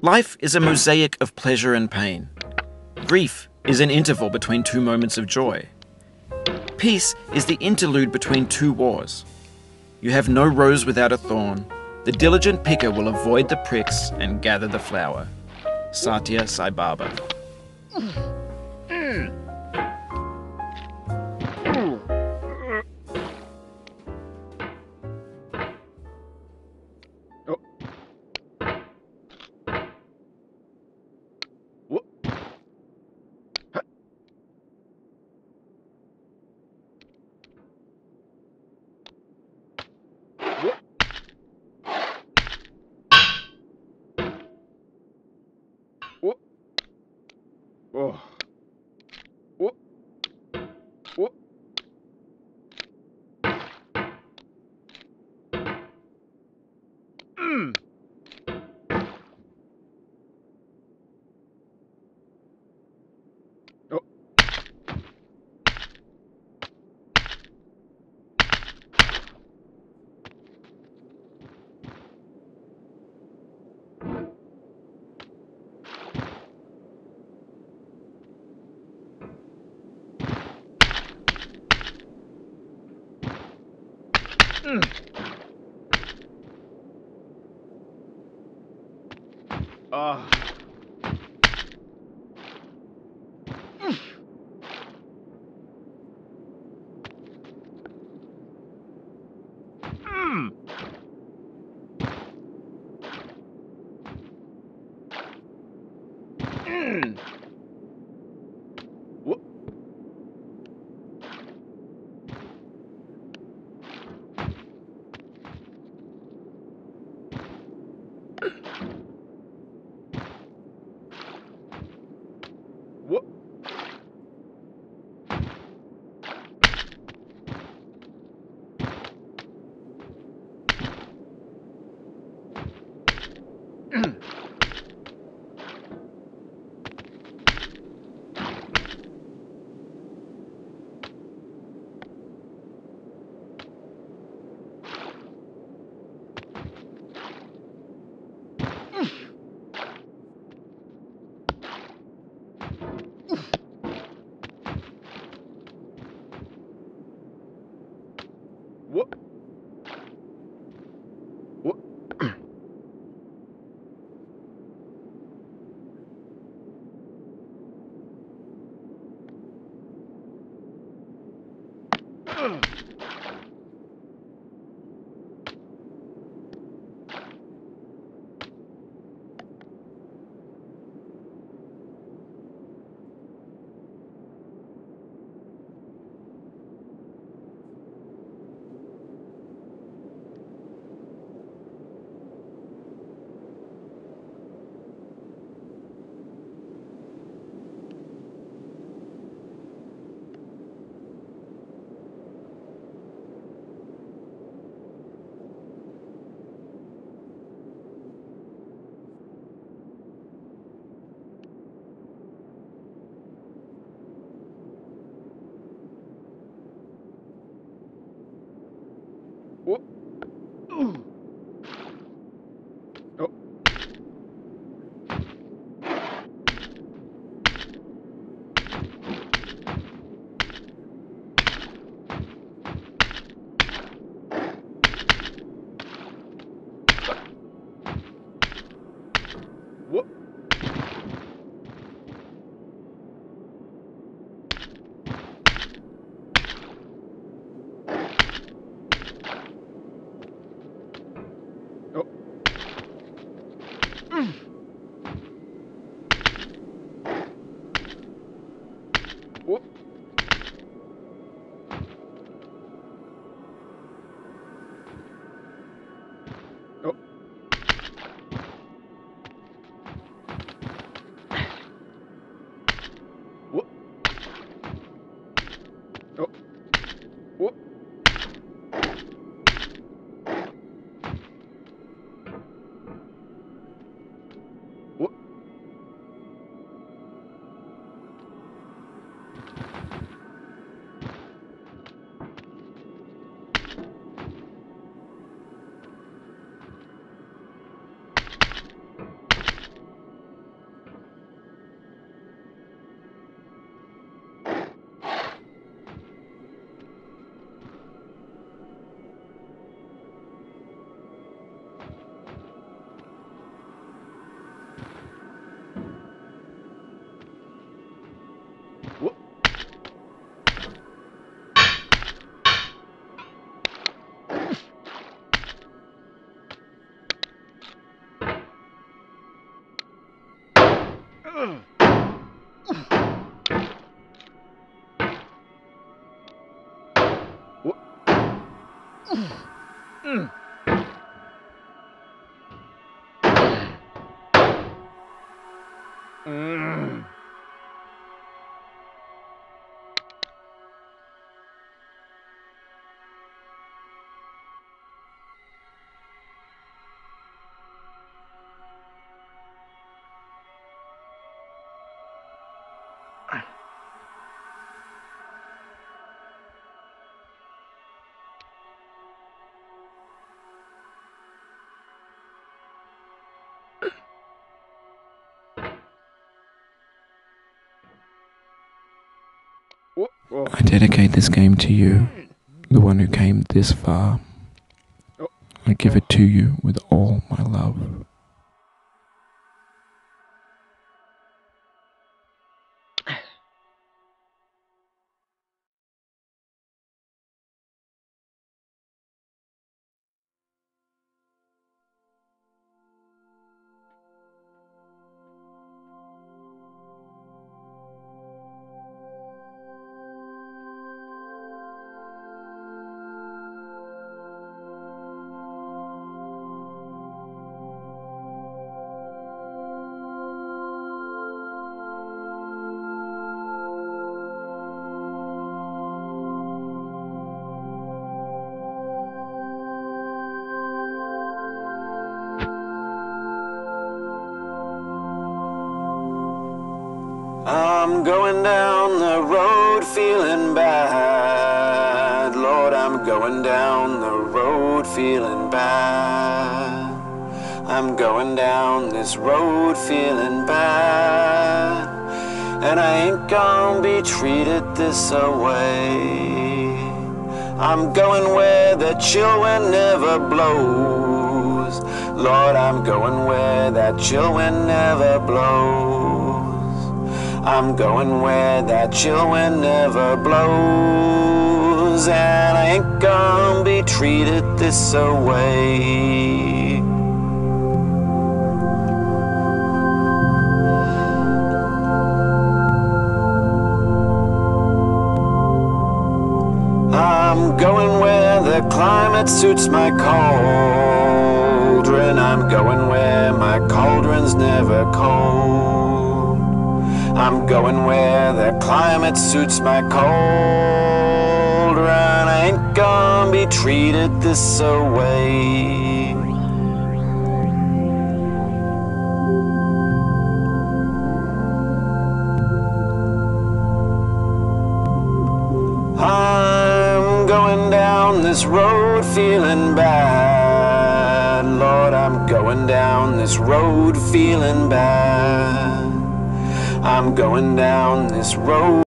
Life is a mosaic of pleasure and pain. Grief is an interval between two moments of joy. Peace is the interlude between two wars. You have no rose without a thorn. The diligent picker will avoid the pricks and gather the flower. Satya Sai Baba. I dedicate this game to you, the one who came this far. I give it to you with all my love. I'm going down the road feeling bad. Lord, I'm going down the road feeling bad. I'm going down this road feeling bad. And I ain't gonna be treated this away. I'm going where the chill wind never blows. Lord, I'm going where that chill wind never blows. I'm going where that chill wind never blows. And I ain't gonna be treated this away. I'm going where the climate suits my cauldron. I'm going where my cauldron's never cold. I'm going where the climate suits my cauldron. I ain't gonna be treated this away. I'm going down this road feeling bad. Lord, I'm going down this road feeling bad. I'm going down this road